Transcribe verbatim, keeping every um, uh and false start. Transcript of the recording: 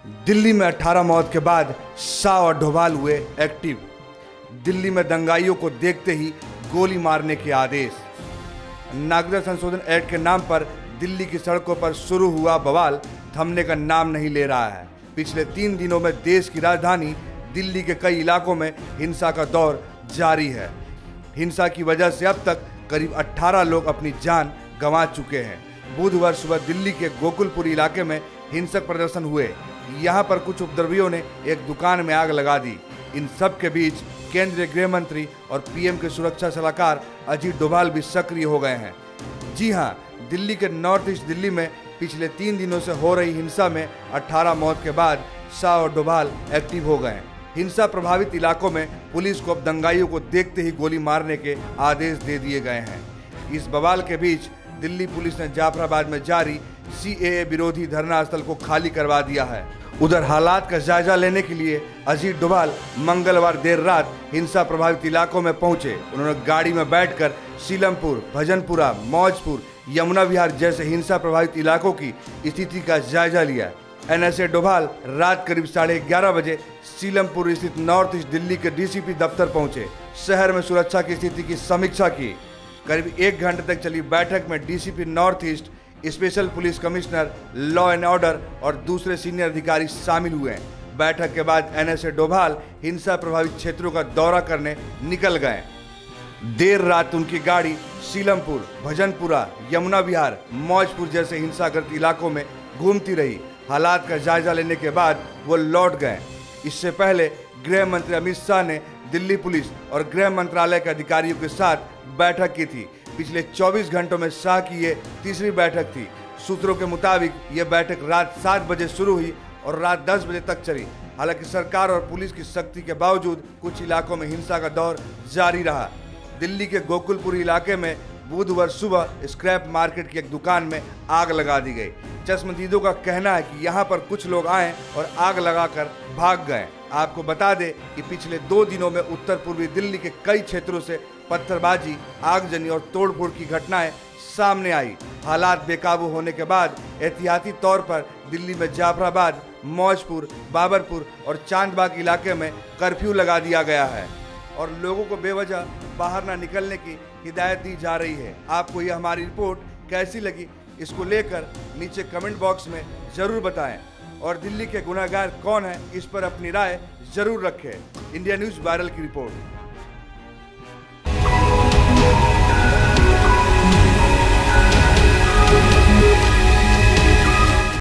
दिल्ली में अठारह मौत के बाद शाह और डोभाल हुए एक्टिव। दिल्ली में दंगाइयों को देखते ही गोली मारने के आदेश। नागरिकता संशोधन एक्ट के नाम पर दिल्ली की सड़कों पर शुरू हुआ बवाल थमने का नाम नहीं ले रहा है। पिछले तीन दिनों में देश की राजधानी दिल्ली के कई इलाकों में हिंसा का दौर जारी है। हिंसा की वजह से अब तक करीब अठारह लोग अपनी जान गंवा चुके हैं। बुधवार सुबह दिल्ली के गोकुलपुरी इलाके में हिंसक प्रदर्शन हुए। यहाँ पर कुछ उपद्रवियों ने एक दुकान में आग लगा दी। इन सब के बीच केंद्रीय गृह मंत्री और पीएम के सुरक्षा सलाहकार अजीत डोभाल भी सक्रिय हो गए हैं। जी हाँ, दिल्ली के नॉर्थ ईस्ट दिल्ली में पिछले तीन दिनों से हो रही हिंसा में अठारह मौत के बाद शाह और डोभाल एक्टिव हो गए। हिंसा प्रभावित इलाकों में पुलिस को अब दंगाइयों को देखते ही गोली मारने के आदेश दे दिए गए हैं। इस बवाल के बीच दिल्ली पुलिस ने जाफराबाद में जारी सीएए विरोधी धरना स्थल को खाली करवा दिया है। उधर हालात का जायजा लेने के लिए अजीत डोभाल मंगलवार देर रात हिंसा प्रभावित इलाकों में पहुंचे। उन्होंने गाड़ी में बैठकर सीलमपुर, भजनपुरा, मौजपुर, यमुना विहार जैसे हिंसा प्रभावित इलाकों की स्थिति का जायजा लिया। एनएसए डोभाल रात करीब साढ़े ग्यारह बजे सीलमपुर स्थित नॉर्थ ईस्ट दिल्ली के डीसीपी दफ्तर पहुंचे। शहर में सुरक्षा की स्थिति की समीक्षा की। करीब एक घंटे तक चली बैठक में DCP north east, special police commissioner, law and order और दूसरे सीनियर अधिकारी शामिल हुए। बैठक के बाद एनएसए डोभाल हिंसा प्रभावित क्षेत्रों का दौरा करने निकल गए। देर रात उनकी गाड़ी सीलमपुर, भजनपुरा, यमुना विहार, मौजपुर जैसे हिंसाग्रस्त इलाकों में घूमती रही। हालात का जायजा लेने के बाद वो लौट गए। इससे पहले गृह मंत्री अमित शाह ने दिल्ली पुलिस और गृह मंत्रालय के अधिकारियों के साथ बैठक की थी। पिछले चौबीस घंटों में शाह की ये तीसरी बैठक थी। सूत्रों के मुताबिक ये बैठक रात सात बजे शुरू हुई और रात दस बजे तक चली। हालांकि सरकार और पुलिस की सख्ती के बावजूद कुछ इलाकों में हिंसा का दौर जारी रहा। दिल्ली के गोकुलपुरी इलाके में बुधवार सुबह स्क्रैप मार्केट की एक दुकान में आग लगा दी गई। चश्मदीदों का कहना है कि यहाँ पर कुछ लोग आए और आग लगाकर भाग गए। आपको बता दें कि पिछले दो दिनों में उत्तर पूर्वी दिल्ली के कई क्षेत्रों से पत्थरबाजी, आगजनी और तोड़फोड़ की घटनाएं सामने आई। हालात बेकाबू होने के बाद एहतियाती तौर पर दिल्ली में जाफराबाद, मौजपुर, बाबरपुर और चांदबाग इलाके में कर्फ्यू लगा दिया गया है और लोगों को बेवजह बाहर न निकलने की हिदायत दी जा रही है। आपको यह हमारी रिपोर्ट कैसी लगी, इसको लेकर नीचे कमेंट बॉक्स में जरूर बताएं और दिल्ली के गुनहगार कौन है, इस पर अपनी राय जरूर रखें। इंडिया न्यूज़ वायरल की रिपोर्ट।